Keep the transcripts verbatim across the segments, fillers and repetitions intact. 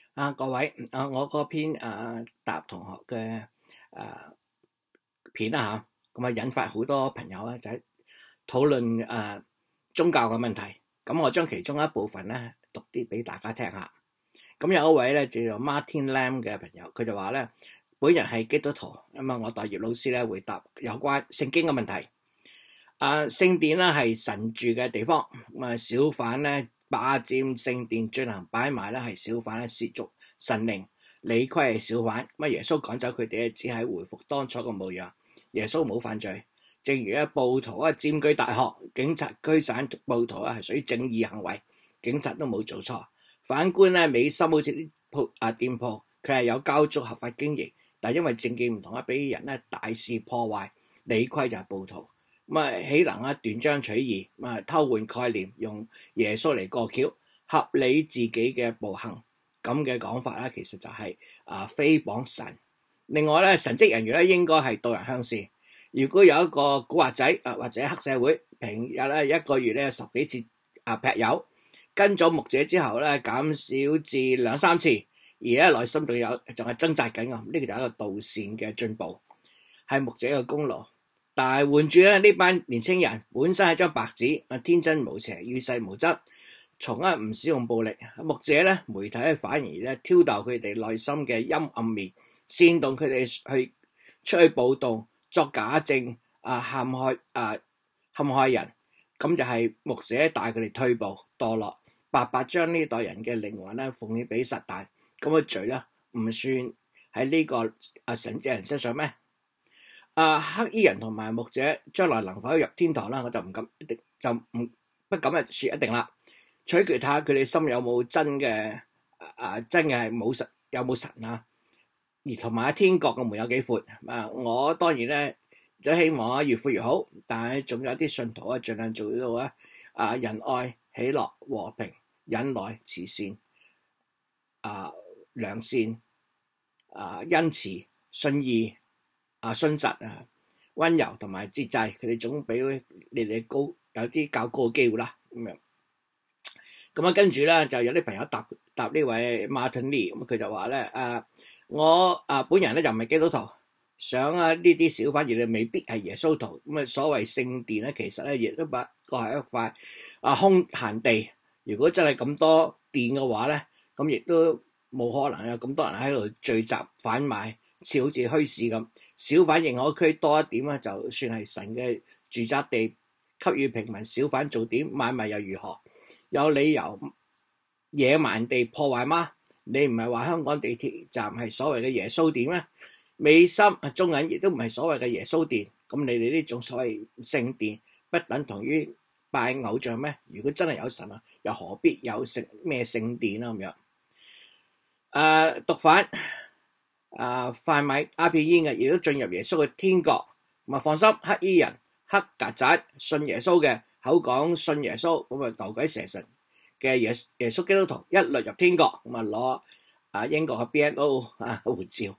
啊，各位，啊，我嗰篇啊答同學嘅啊片啊嚇，咁啊引發好多朋友咧就喺討論啊宗教嘅問題。咁我將其中一部分咧讀啲俾大家聽下。咁有一位咧叫做 Martin Lam 嘅朋友，佢就話咧，本人係基督徒，咁啊我代葉老師咧回答有關聖經嘅問題。啊，聖殿咧係神住嘅地方，咁啊小販咧霸佔聖殿進行擺賣咧係小販咧褻瀆神靈，理虧係小販。咁啊耶穌趕走佢哋只係回復當初嘅模樣。耶穌冇犯罪，正如咧暴徒啊佔據大學，警察驅散暴徒啊係屬於正義行為，警察都冇做錯。反觀咧美心好似啲鋪啊店鋪，佢係有交租合法經營，但係因為政見唔同啊，俾人咧大肆破壞，理虧就係暴徒。咁啊，豈能啊斷章取義，啊偷換概念，用耶穌嚟過橋，合理自己嘅暴行，咁嘅講法咧，其實就係啊誹謗神。另外咧，神職人員咧應該係導人向善。如果有一個古惑仔啊或者黑社會，平日咧一個月咧十幾次啊劈友，跟咗牧者之後咧減少至兩三次，而咧內心仲有仲係掙扎緊啊，呢個就係一個導善嘅進步，係牧者嘅功勞。但係換住咧呢班年青人本身係張白紙，啊天真無邪，與世無爭，從啊唔使用暴力。牧者咧媒體咧反而咧挑逗佢哋內心嘅陰暗面，煽動佢哋去出去暴動、作假證啊陷害啊陷害人，咁就係牧者帶佢哋退步墮落，白白將呢代人嘅靈魂咧奉獻俾撒旦，咁嘅罪咧唔算喺呢個啊神職人身上咩？啊，黑衣人同埋牧者將來能否入天堂啦？我就唔敢一定，就唔不敢説一定啦。取決睇下佢哋心有冇真嘅啊，真嘅係冇神，有冇神啊？而同埋天國嘅門有幾闊啊？我當然咧都希望啊越闊越好，但係仲有啲信徒啊，盡量做到啊啊仁愛、喜樂、和平、忍耐、慈善、啊良善、啊恩慈、信義。啊，信實啊，溫柔同埋節制，佢哋總比你哋高，有啲較高嘅機會啦。咁樣，咁啊，跟住咧就有啲朋友答答呢位 Martin Lee，咁佢就話咧，誒，我啊本人咧就唔係基督徒，想啊呢啲小販亦都未必係耶穌徒。咁啊，所謂聖殿咧，其實咧亦都不過係一塊啊空閒地。如果真係咁多殿嘅話咧，咁亦都冇可能有咁多人喺度聚集販賣，似好似墟市咁。小販認可區多一點咧，就算係神嘅住宅地，給予平民小販做點買賣又如何？有理由野蠻地破壞嗎？你唔係話香港地鐵站係所謂嘅耶穌殿咩？美心中銀亦都唔係所謂嘅耶穌殿，咁你哋呢種所謂聖殿，不等同於拜偶像咩？如果真係有神啊，又何必有聖咩聖殿啊咁樣？誒、呃，毒販。啊！販賣鴉片煙嘅，亦都進入耶穌嘅天國。咁啊，放心，黑衣人、黑曱甴信耶穌嘅，口講信耶穌，咁啊牛鬼蛇神嘅耶耶穌基督徒一律入天國。咁啊攞啊英國嘅 B N O 啊護照。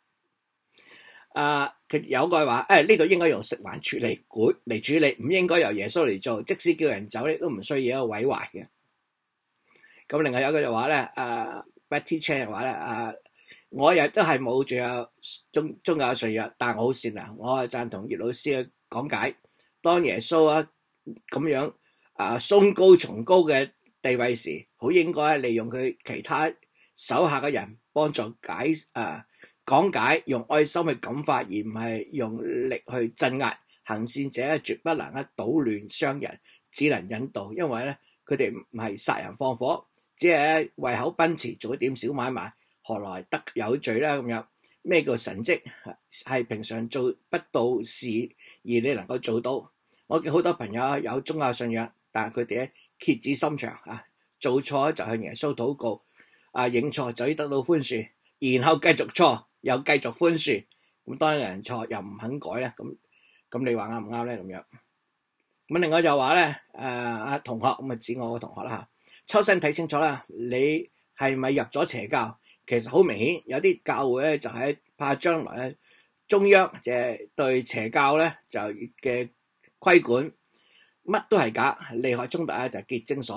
啊，佢有句話，誒呢度應該用食環處嚟管嚟處理，唔應該由耶穌嚟做。即使叫人走咧，都唔需要一個毀壞嘅。咁另外有句就話咧，啊 Betty Chan 嘅話咧，啊。我亦都係冇仲有宗宗教信仰，但我好善良，我係贊同葉老師嘅講解。當耶穌啊咁樣啊崇高崇高嘅地位時，好應該利用佢其他手下嘅人幫助解啊講解，用愛心去感化，而唔係用力去鎮壓。行善者絕不能啊搗亂傷人，只能引導，因為咧佢哋唔係殺人放火，只係為口奔馳做一點小買賣。何來得有罪啦？咁樣咩叫神蹟？係平常做不到事，而你能夠做到。我見好多朋友有宗教信仰，但係佢哋咧蠍子心腸啊，做錯就向耶穌禱告，啊認錯就要得到寬恕，然後繼續錯又繼續寬恕。咁當有人錯又唔肯改咧，咁咁你話啱唔啱咧？咁樣咁另外就話咧，誒阿同學咁啊指我個同學啦嚇，抽身睇清楚啦，你係咪入咗邪教？其實好明顯，有啲教會咧就係怕將來咧中央就係對邪教咧就嘅規管，乜都係假，利害衝突咧就係結晶所在。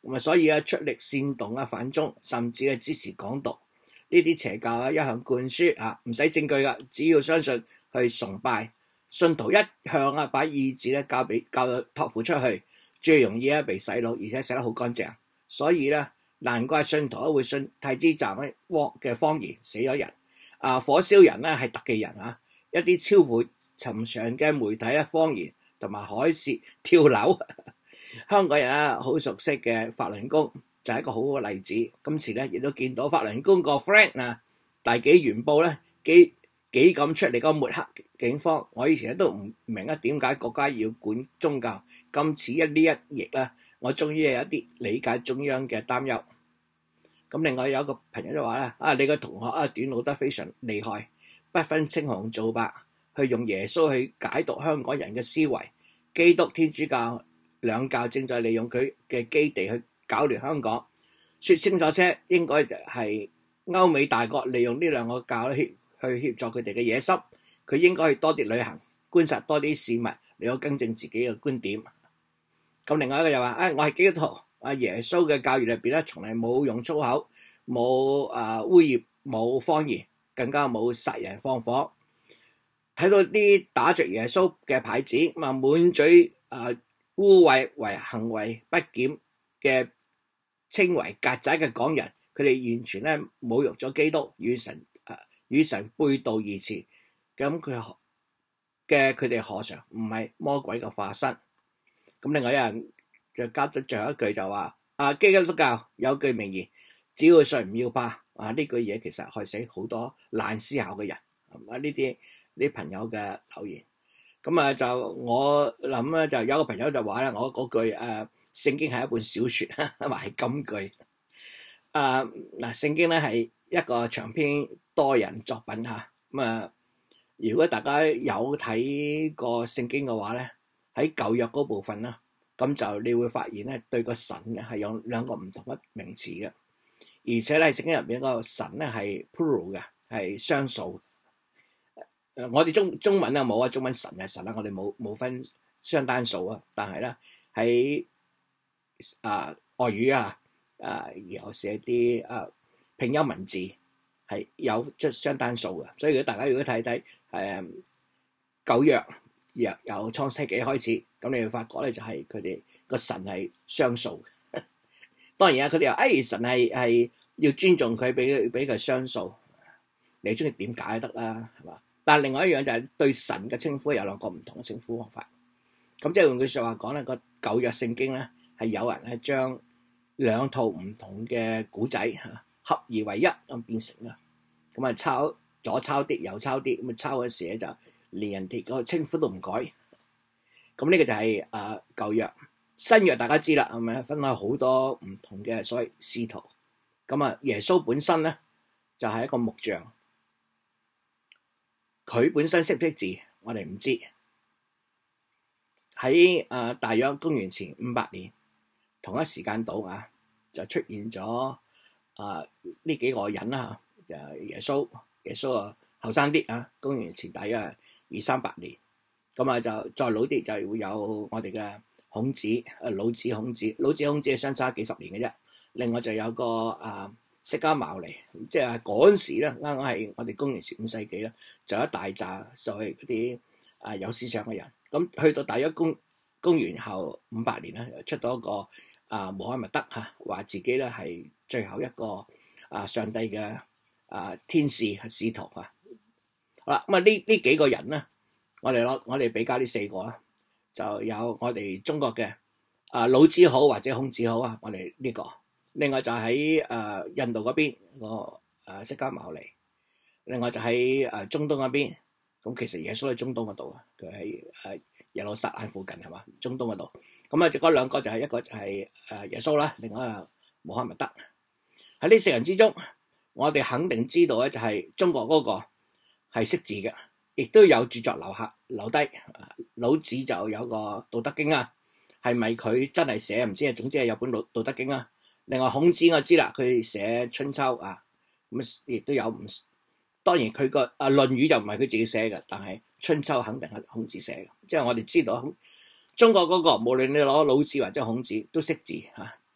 咁啊，所以啊出力煽動啊反中，甚至係支持港獨，呢啲邪教啊一向灌輸啊，唔使證據噶，只要相信去崇拜，信徒一向啊把意志咧交俾交託付出去，最容易啊被洗腦，而且洗得好乾淨，所以咧難怪信徒都會信太子站咧嘅謊言死咗人，啊火燒人咧係特技人啊，一啲超乎尋常嘅媒體啊謊言同埋海嘯跳樓。香港人啊，好熟悉嘅法輪功就係一個好好嘅例子。今次咧亦都見到法輪功個 friend 啊，大紀元報咧幾幾咁出嚟個抹黑警方。我以前咧都唔明啊，點解國家要管宗教？今次一呢一役咧，我終於有一啲理解中央嘅擔憂。咁另外有一個朋友就話咧，啊你個同學啊短路得非常厲害，不分青紅皂白，去用耶穌去解讀香港人嘅思維，基督天主教兩教正在利用佢嘅基地去搞亂香港，說清楚些，應該係歐美大國利用呢兩個教咧去協助佢哋嘅野心，佢應該去多啲旅行，觀察多啲事物，嚟到更正自己嘅觀點。咁另外一個又話，啊我係基督徒，啊耶穌嘅教義裏邊咧，從嚟冇用粗口，冇啊污蔑，冇謊言，更加冇殺人放火。睇到啲打着耶穌嘅牌子，咁啊滿嘴啊〜污穢為行為不檢嘅稱為曱甴嘅港人，佢哋完全咧侮辱咗基督，與神誒與神背道而馳。咁佢嘅佢哋何嘗唔係魔鬼嘅化身？咁另外有人就加咗最後一句就話：啊基督教有句名言，只要信唔要怕。啊呢句嘢其實害死好多懶思考嘅人。啊呢啲呢朋友嘅留言。咁啊，就我諗咧，就有個朋友就話咧，我嗰句誒聖經係一本小説，話係金句。誒嗱，聖經咧係一個長篇多人作品嚇。咁啊，如果大家有睇過聖經嘅話咧，喺舊約嗰部分啦，咁就你會發現咧，對個神咧係有兩個唔同嘅名詞嘅，而且咧聖經入邊個神咧係 plural 嘅，係雙數。誒，我哋中中文啊冇啊，中文神係神啦，我哋冇冇分雙單數啊。但係咧喺啊外語啊啊有寫啲啊拼音文字係有即雙單數嘅，所以如果大家如果睇睇誒舊約由由創世紀開始，咁你會發覺咧就係佢哋個神係雙數。當然啊，佢哋話誒神係係要尊重佢，俾佢俾佢雙數，你中意點解都得啦，係嘛？但係另外一樣就係對神嘅稱呼有兩個唔同嘅稱呼方法。咁即係換句説話講咧，個舊約聖經咧係有人係將兩套唔同嘅古仔嚇合二為一咁變成啦。咁啊抄左抄啲右抄啲，咁啊抄嘅時咧就連人哋個稱呼都唔改。咁呢個就係誒舊約。新約大家知啦，係咪分開好多唔同嘅所謂使徒。咁啊耶穌本身咧就係一個木匠。佢本身識唔識字，我哋唔知。喺誒大約公元前五百年同一時間度啊，就出現咗啊呢幾個人啦嚇，就耶穌，耶穌啊後生啲啊，公元前大約二三百年。咁啊就再老啲就會有我哋嘅孔子，誒老子孔子，老子孔子係相差幾十年嘅啫。另外就有個啊。釋迦牟尼，即係嗰陣時咧，啱啱係我哋公元前五世紀咧，就一大紮所謂嗰啲啊有思想嘅人。咁去到大約公公元後五百年咧，出到一個啊穆罕默德嚇，話自己咧係最後一個啊上帝嘅啊天使使徒啊。好啦，咁啊呢呢幾個人咧，我哋攞我哋比較呢四個啦，就有我哋中國嘅啊老子好或者孔子好啊，我哋呢個。另外就喺誒印度嗰邊個誒釋迦牟尼，另外就喺誒中東嗰邊，咁其實耶穌喺中東嗰度啊，佢喺誒耶路撒冷附近係嘛？中東嗰度，咁啊就嗰兩個就係一個就係誒耶穌啦，另外啊穆罕默德。喺呢四人之中，我哋肯定知道咧，就係中國嗰個係識字嘅，亦都有著作留下留低。老子就有個《道德經》啊，係咪佢真係寫唔知啊？總之係有本《道道德經》啊。另外孔子我知啦，佢寫春秋啊，咁亦都有唔，當然佢個啊《論語》就唔係佢自己寫嘅，但係春秋肯定係孔子寫嘅。即係我哋知道中國嗰個無論你攞老子或者孔子都識字嚇，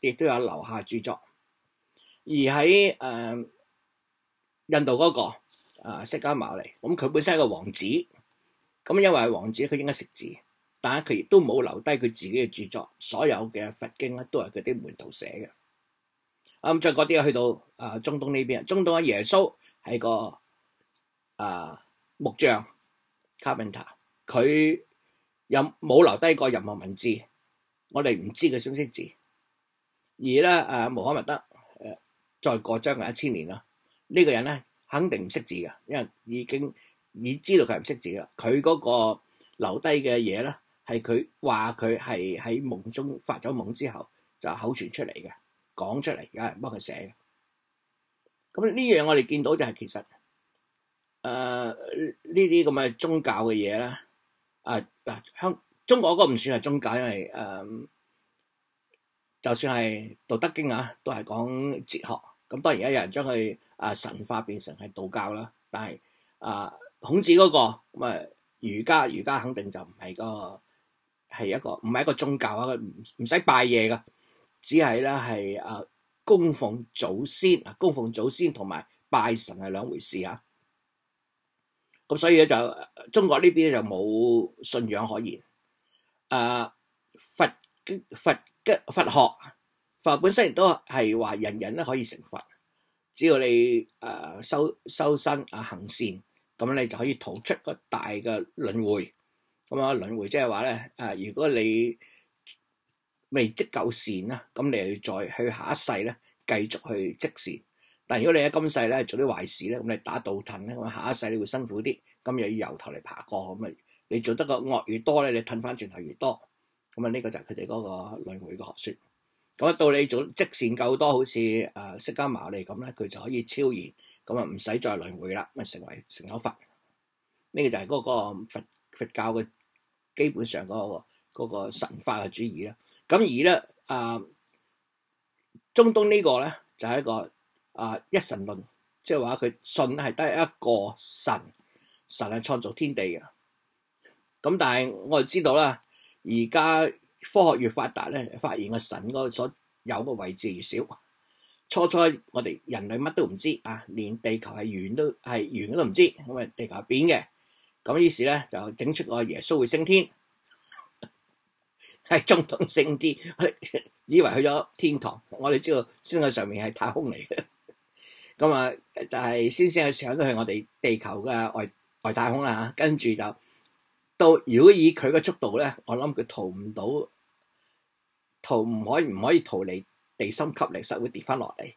亦都有留下著作。而喺誒、呃、印度嗰、那個啊釋迦牟尼，咁佢本身係個王子，咁因為係王子，佢應該識字，但係佢亦都冇留低佢自己嘅著作，所有嘅佛經咧都係佢啲門徒寫嘅。咁再嗰啲去到啊中東呢邊，中東嘅耶穌係個啊木匠 carpenter， 佢有冇留低過任何文字？我哋唔知佢識唔識字。而咧啊穆罕默德誒再過將近一千年啦，呢、這個人咧肯定唔識字嘅，因為已經已知道佢係唔識字啦。佢嗰個留低嘅嘢咧，係佢話佢係喺夢中發咗夢之後就口傳出嚟嘅，講出嚟，有人幫佢寫嘅。咁呢樣我哋見到就係其實誒呢啲咁嘅宗教嘅嘢咧，啊嗱香中國嗰個唔算係宗教，因為誒、呃、就算係《道德經》啊，都係講哲學。咁當然有人將佢啊神化變成係道教啦，但係啊孔子嗰、那個咁啊儒家，儒家肯定就唔係個係一個唔係一個宗教啊，唔唔使拜嘢噶，只係咧係啊供奉祖先啊，供奉祖先同埋拜神係兩回事啊。咁所以咧就中國呢邊就冇信仰可言。啊佛佛嘅佛學。佛本身亦都係話人人咧可以成佛，只要你誒、呃、修修身啊行善，咁你就可以逃出個大嘅輪迴。咁啊輪迴即係話咧誒，如果你未積夠善啦，咁你再去下一世咧繼續去積善。但如果你喺今世咧做啲壞事咧，咁你打倒褪咧，咁下一世你會辛苦啲，咁又要由頭嚟爬過，咁啊你做得個惡越多咧，你褪翻轉頭越多。咁啊呢個就係佢哋嗰個輪迴嘅學説。咁到你做積善夠多，好似誒釋迦牟尼咁咧，佢就可以超然，咁啊唔使再輪迴啦，咪成為成咗佛。呢、這個就係嗰個佛佛教嘅基本上嗰、那個那個神化嘅主義啦。咁而咧啊，中東呢個咧就係、是、一個啊一神論，即係話佢信係得一個神，神係創造天地嘅。咁但係我哋知道啦，而家科學越發達咧，發現個神嗰個所有嘅位置越少。初初我哋人類乜都唔知啊，連地球係圓都係圓都唔知，咁啊地球係扁嘅。咁於是咧就整出個耶穌會升天，係中東升天，以為去咗天堂。我哋知道升去上面係太空嚟嘅，咁啊就係先先去上咗去我哋地球嘅外外太空啦嚇，跟住就。到如果以佢嘅速度咧，我諗佢逃唔到，逃唔可以唔可以逃離地心吸力，實會跌翻落嚟。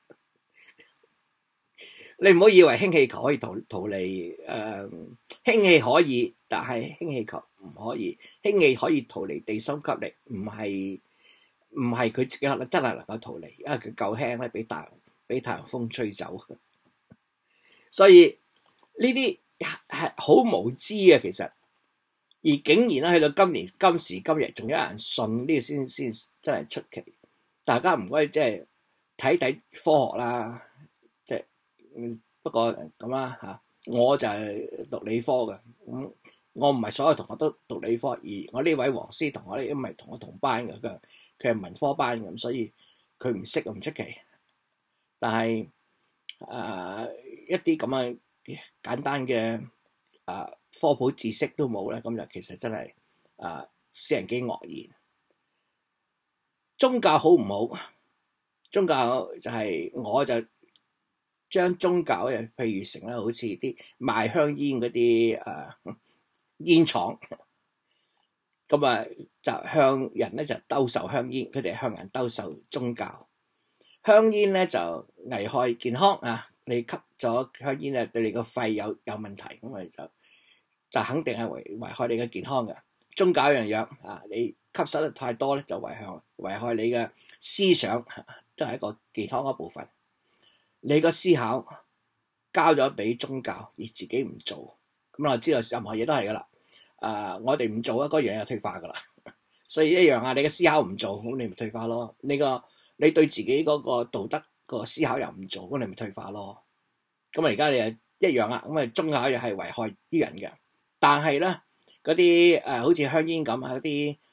你唔好以為氫氣球可以逃逃離誒、呃，氫氣可以，但係氫氣球唔可以。氫氣可以逃離地心吸力，唔係唔係佢自己可能真係能夠逃離，因為佢夠輕咧，俾太俾太陽風吹走。所以呢啲係好無知嘅，其實。而竟然咧，去到今年今時今日，仲有人信呢個先先真係出奇。大家唔該，即係睇睇科學啦，即係嗯不過咁啦嚇。我就係讀理科嘅，咁、嗯、我唔係所有同學都讀理科，而我呢位黃師同學咧，因為同我同班嘅，佢佢係文科班嘅，咁所以佢唔識唔出奇。但係誒、呃、一啲咁嘅簡單嘅誒。呃科普知識都冇咧，咁就其實真係啊，私人機愕然。宗教好唔好？宗教就係、是、我就將宗教嘅譬如成咧，好似啲賣香煙嗰啲誒煙廠，咁啊就向人咧就兜售香煙，佢哋向人兜售宗教。香煙咧就危害健康啊！你吸咗香煙咧，對你個肺有有問題，咁咪就。就肯定係危危害你嘅健康嘅。宗教一樣樣啊，你吸收得太多咧，就危害危害你嘅思想，都係一個健康嘅部分。你個思考交咗俾宗教，而自己唔做，咁我知道任何嘢都係噶啦。啊，我哋唔做啊，嗰樣嘢退化噶啦。所以一樣啊，你嘅思考唔做，咁你咪退化咯。你個你對自己嗰個道德個思考又唔做，咁你咪退化咯。咁啊，而家你係一樣啊，咁啊，宗教又係危害於人嘅。但係咧，嗰啲誒好似香煙咁啊，嗰啲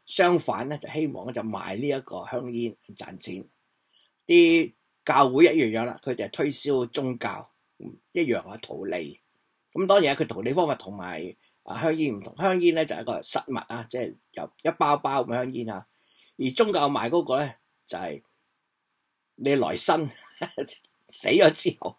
相反咧就希望咧就賣呢一個香煙賺錢。啲教會一樣樣啦，佢哋係推銷宗教，一樣係圖利。咁當然佢圖利方法同埋啊香煙唔同，香煙咧就係一個實物啊，即係有一包包咁香煙啊。而宗教賣嗰個咧就係、是、你來生死咗之後，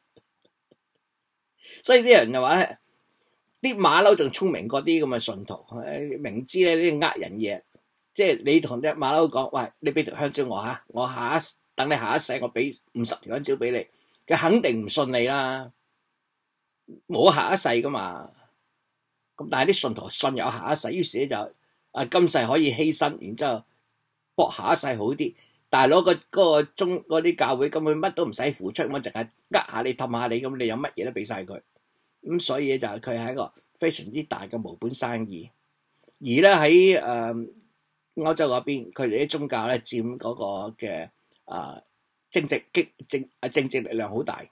所以啲人就話咧，啲馬騮仲聰明過啲咁嘅信徒，明知咧呢啲呃人嘢，即係你同隻馬騮講，喂，你俾條香蕉我嚇，我下一等你下一世我俾五十條香蕉俾你，佢肯定唔信你啦，冇下一世噶嘛。咁但係啲信徒信有下一世，於是咧就啊今世可以犧牲，然之後搏下一世好啲。但係攞個嗰個中嗰啲教會根本乜都唔使付出，我淨係呃下你氹下你，咁你有乜嘢都俾晒佢。咁所以就係佢係一個非常之大嘅無本生意。而咧喺誒歐洲嗰邊，佢哋啲宗教咧佔嗰個嘅啊、呃、政治激政啊政治力量好大。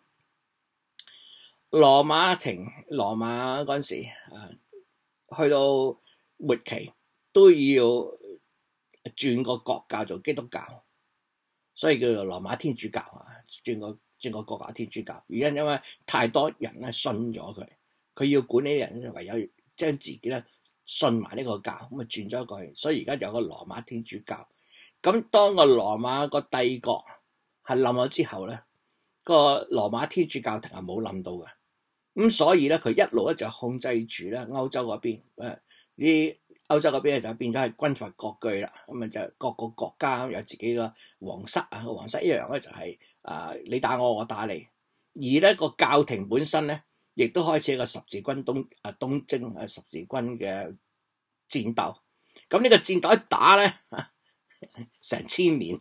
羅馬廷羅馬嗰陣時啊，去到末期都要轉個國教做基督教，所以叫做羅馬天主教啊，轉個轉個國教天主教。原因因為太多人咧信咗佢，佢要管理啲人就唯有將自己咧信埋呢個教，咁啊轉咗過去。所以而家有個羅馬天主教。咁當個羅馬個帝國係冧咗之後咧，個羅馬天主教廷係冇冧到嘅。咁所以咧，佢一路咧就控制住咧歐洲嗰邊，誒啲歐洲嗰邊咧就變咗係軍閥割據啦。咁啊就各個國家有自己個皇室啊，皇室一樣咧就係、是、啊你打我，我打你。而咧個教廷本身咧，亦都開始一個十字軍東啊東征啊十字軍嘅戰鬥。咁呢個戰鬥一打咧，成千年。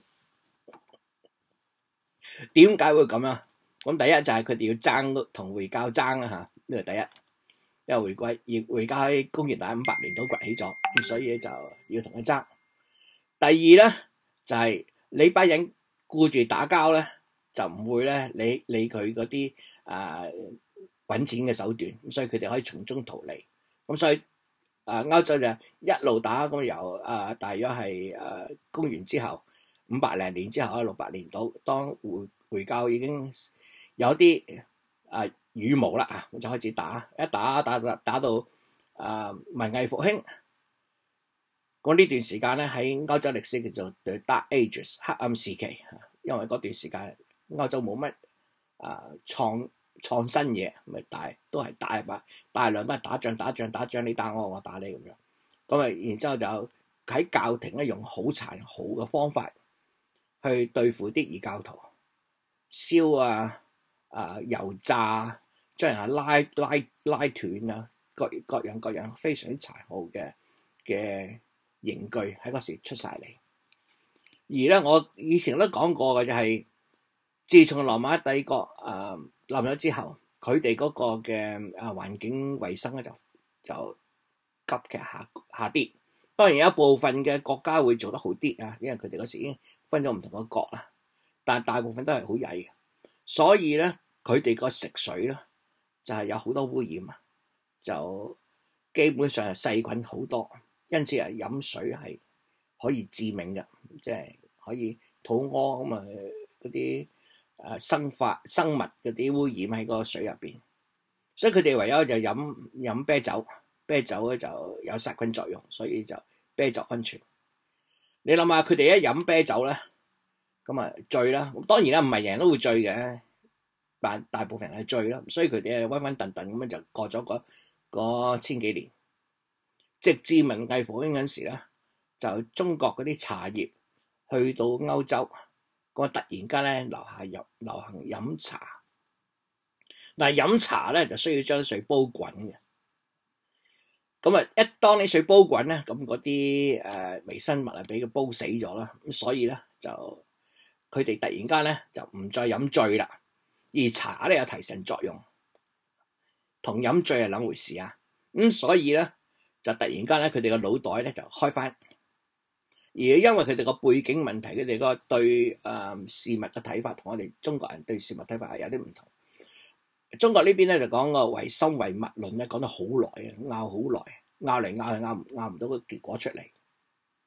點解會咁啊？咁第一就係佢哋要爭同回教爭啦嚇，呢個第一，因為回歸而回教喺公元大五百年都崛起咗，咁所以就要同佢爭。第二咧就係、是、你班人顧住打交咧，就唔會咧理理佢嗰啲啊揾錢嘅手段，咁所以佢哋可以從中圖利。咁所以啊歐洲就一路打，咁由啊大約係啊公元之後五百零年之後啊六百年到，當回回教已經有啲啊羽毛啦啊，就開始打，一打打打打到啊文藝復興。咁呢段時間咧喺歐洲歷史叫做 The Dark Ages 黑暗時期，因為嗰段時間歐洲冇乜啊創創新嘢，咪大都係大把大量都係打仗打仗打仗，你打我我打你咁樣。咁啊，然之後就喺教廷咧用好殘酷嘅方法去對付啲異教徒，燒啊！啊！油炸，將人拉拉拉斷啊！各各樣各樣非常之殘酷嘅嘅刑具喺嗰時出晒嚟。而咧，我以前都講過嘅就係、是，自從羅馬帝國啊冧咗之後，佢哋嗰個嘅啊環境衞生咧就就急劇下下跌。當然有一部分嘅國家會做得好啲啊，因為佢哋嗰時已經分咗唔同嘅國啦，但係大部分都係好曳嘅。所以咧，佢哋個食水咧就係、是、有好多污染啊，就基本上係細菌好多，因此係飲水係可以致命嘅，即係可以肚屙咁啊嗰啲誒生化生物嗰啲污染喺個水入邊，所以佢哋唯有就飲飲啤酒，啤酒咧就有殺菌作用，所以就啤酒安全。你諗下，佢哋一飲啤酒咧〜咁啊醉啦，當然啦，唔係人人都會醉嘅，但大部分人係醉啦，所以佢哋係溫溫頓頓咁樣就過咗嗰千幾年，直至文藝復興嗰陣時咧，就中國嗰啲茶葉去到歐洲，咁突然間咧流下入流行飲茶。嗱飲茶咧就需要將水煲滾嘅，咁啊一當你水煲滾咧，咁嗰啲誒微生物啊俾佢煲死咗啦，咁所以咧就佢哋突然間咧就唔再飲醉啦，而茶咧有提神作用，同飲醉係兩回事啊。咁所以咧就突然間咧佢哋個腦袋咧就開翻，而因為佢哋個背景問題，佢哋個對誒、呃、事物嘅睇法同我哋中國人對事物睇法係有啲唔同。中國呢邊咧就講個唯心唯物論咧講得好耐啊，拗好耐，拗嚟拗去拗唔拗唔到個結果出嚟。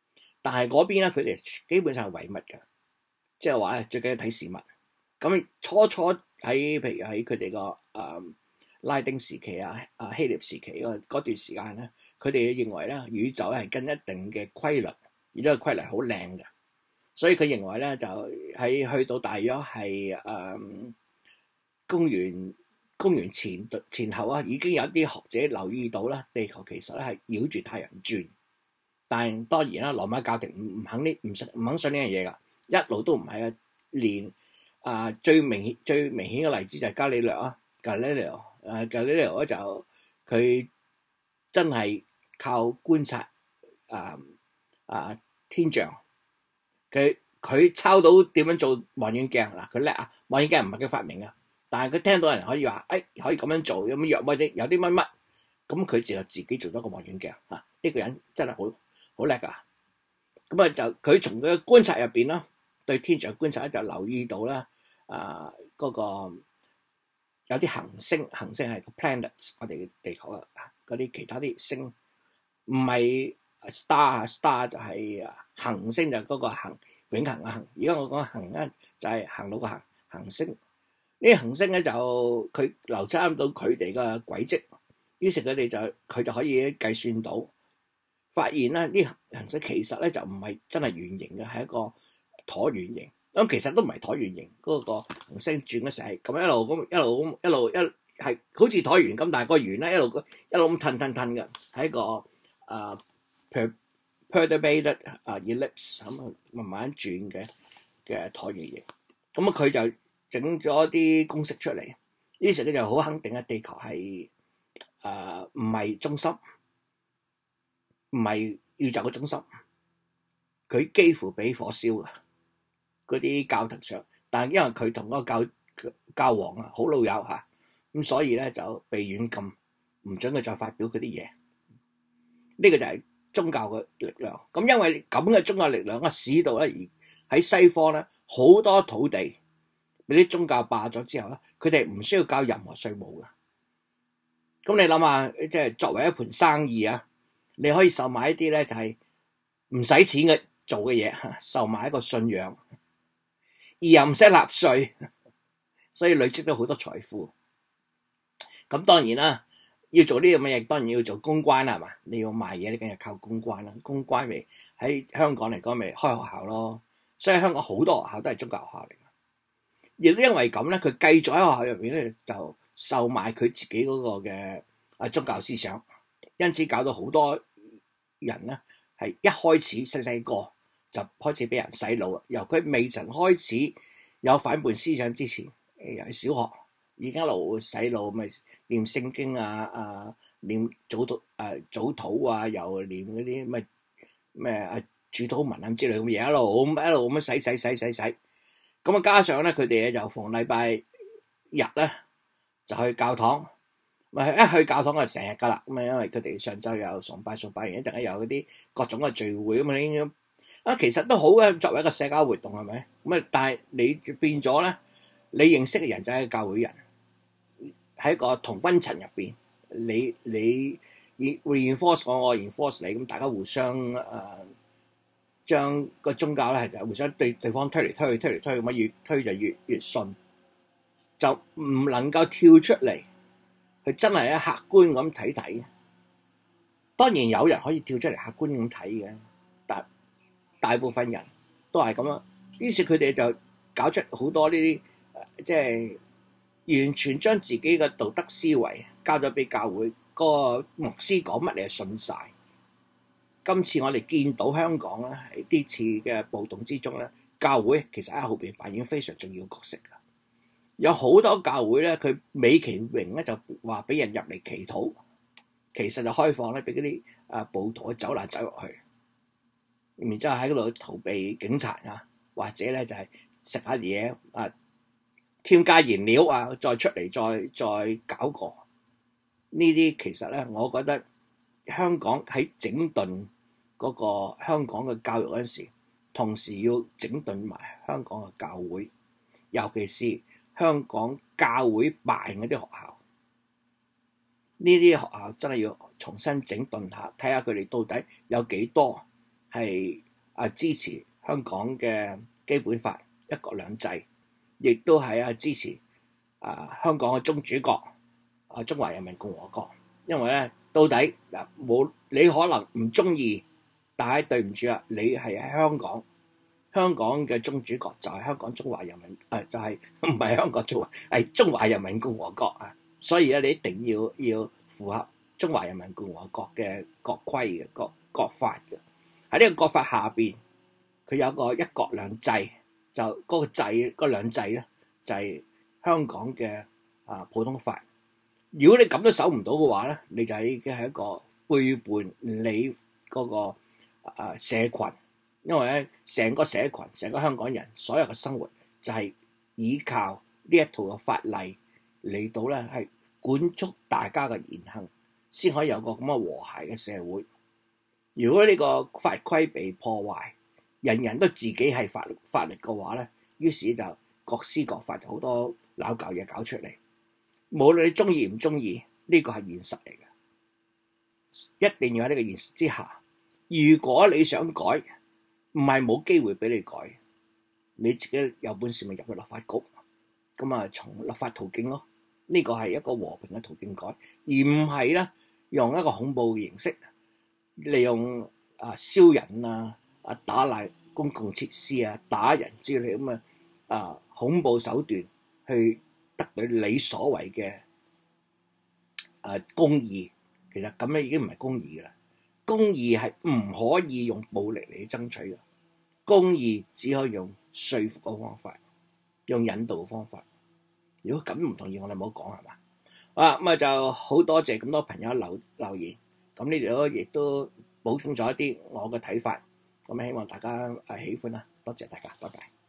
但係嗰邊咧，佢哋基本上係唯物嘅，即係話咧最緊要睇事物。咁初初喺譬如喺佢哋個誒拉丁時期啊、啊希臘時期嗰段時間咧，佢哋認為咧宇宙係跟一定嘅規律，而呢個規律好靚嘅，所以佢認為咧就喺去到大約係誒、嗯、公元公元前前後啊，已經有啲學者留意到啦，地球其實咧係繞住太陽轉。但係當然啦，羅馬教廷唔唔肯呢唔信唔肯信呢樣嘢㗎，一路都唔係啊。連啊最明顯最明顯嘅例子就係伽利略啊，伽利略誒伽利略咧就佢真係靠觀察啊啊天象，佢佢抄到點樣做望遠鏡嗱，佢叻啊！望遠鏡唔係佢發明啊，但係佢聽到人可以話誒、哎、可以咁樣做，有乜藥或者有啲乜乜，咁佢就自己做咗個望遠鏡啊！呢、這個人真係好好叻㗎。咁啊就佢從佢嘅觀察入邊啦，對天象觀察咧就留意到啦，啊嗰、那個有啲行星，行星係個 planets， 我哋嘅地球啊嗰啲其他啲星，唔係 star 啊 star 就係行星，就嗰個行永恆嘅行。而家我講行咧就係行路個行行星。呢啲行星咧就佢留參到佢哋嘅軌跡，於是佢哋就佢就可以計算到。發現咧，呢行星其實咧就唔係真係圓形嘅，係一個橢圓形。咁其實都唔係橢圓形，嗰、那個行星轉嘅時候係咁一路咁一路咁一路一係好似橢圓咁，但係個圓咧一路一路咁褪褪褪嘅，係一個啊、uh, perturbated 啊、uh, ellipse 咁慢慢轉嘅嘅橢圓形。咁啊佢就整咗啲公式出嚟，於是佢就好肯定嘅地球係啊唔係中心。唔係宇宙嘅中心，佢幾乎俾火燒嘅嗰啲教廷上，但係因為佢同嗰個教教皇啊好老友嚇，咁所以咧就被軟禁，唔准佢再發表嗰啲嘢。呢、這個就係宗教嘅力量。咁因為咁嘅宗教力量啊，使到咧而喺西方咧好多土地俾啲宗教霸咗之後咧，佢哋唔需要交任何稅務嘅。咁你諗下，即係作為一盤生意啊！你可以售賣一啲咧，就係唔使錢嘅做嘅嘢，售賣一個信仰，而又唔使納稅，所以累積到好多財富。咁當然啦，要做呢樣嘢，當然要做公關啦，係嘛？你要賣嘢，你梗係靠公關啦。公關咪喺香港嚟講，咪開學校咯。所以香港好多學校都係宗教學校嚟嘅。亦都因為咁咧，佢繼續喺學校入邊咧，就售賣佢自己嗰個嘅啊宗教思想。因此搞到好多人咧，係一開始細細個就開始俾人洗腦啦。由佢未曾開始有反叛思想之前，由小學已經一路洗腦，咪念聖經啊、啊念早禱啊、早禱啊，又念嗰啲咩咩啊主禱文啊之類咁嘢，一路咁一路咁樣洗洗洗洗洗。咁啊，加上咧佢哋咧就逢禮拜日咧就去教堂。咪一去教堂就成日噶啦，咁啊因為佢哋上晝有崇拜崇拜完一陣間有嗰啲各種嘅聚會咁啊，應該啊其實都好嘅，作為一個社交活動係咪？咁啊，但係你變咗咧，你認識嘅人就係教會人，喺個同溫層入邊，你你 reinforce 我，我 reinforce 你，咁大家互相誒、呃、將個宗教咧就互相對對方推嚟推去推嚟推去，咁啊越推就越越順，就唔能夠跳出嚟。佢真係一客觀咁睇睇，當然有人可以跳出嚟客觀咁睇嘅，但大部分人都係咁樣。於是佢哋就搞出好多呢啲，即係完全將自己嘅道德思維交咗俾教會，個牧師講乜你係信晒。今次我哋見到香港咧喺呢次嘅暴動之中咧，教會其實喺後邊扮演非常重要角色㗎。有好多教會咧，佢美其名咧就話俾人入嚟祈禱，其實就開放咧俾嗰啲啊暴徒走難走入去，然之後喺嗰度逃避警察啊，或者咧就係食下嘢啊，添加燃料啊，再出嚟再再搞過呢啲。其實咧，我覺得香港喺整頓嗰個香港嘅教育嗰陣時，同時要整頓埋香港嘅教會，尤其是香港教會辦嗰啲學校，呢啲學校真係要重新整頓下，睇下佢哋到底有幾多係啊支持香港嘅基本法一國兩制，亦都係啊支持啊香港嘅宗主國啊中華人民共和國。因為咧到底嗱冇你可能唔中意，但係對唔住啊，你係喺香港，香港嘅宗主國就係香港中華人民誒、呃、就係唔係香港中華係中華人民共和國啊，所以咧你一定要要符合中華人民共和國嘅國規嘅國國法嘅。喺呢個國法下邊，佢有個一國兩制，就嗰、那個制嗰、那個、兩制咧就係、是、香港嘅啊普通法。如果你咁都守唔到嘅話咧，你就已經係一個背叛你嗰個啊社群，因為咧成個社群、成個香港人所有嘅生活就係依靠呢一套嘅法例嚟到咧係管束大家嘅言行，先可以有個咁嘅和諧嘅社會。如果呢個法規被破壞，人人都自己係法律法律嘅話咧，於是就各施各法，就好多拗教嘢搞出嚟。無論你中意唔中意，呢個係現實嚟嘅，一定要喺呢個現實之下。如果你想改，唔係冇機會俾你改，你自己有本事咪入去立法局，咁啊從立法途徑咯。呢個係一個和平嘅途徑改，而唔係咧用一個恐怖嘅形式，利用啊燒人啊、啊打爛公共設施啊、打人之類咁嘅啊恐怖手段去得到你所謂嘅誒公義。其實咁樣已經唔係公義㗎啦。公義係唔可以用暴力嚟爭取嘅，公義只可以用說服嘅方法，用引導嘅方法。如果咁唔同意，我哋唔好講係嘛？啊咁啊就好多謝咁多朋友留留言，咁呢度亦都補充咗一啲我嘅睇法，咁希望大家誒喜歡啦，多謝大家，拜拜。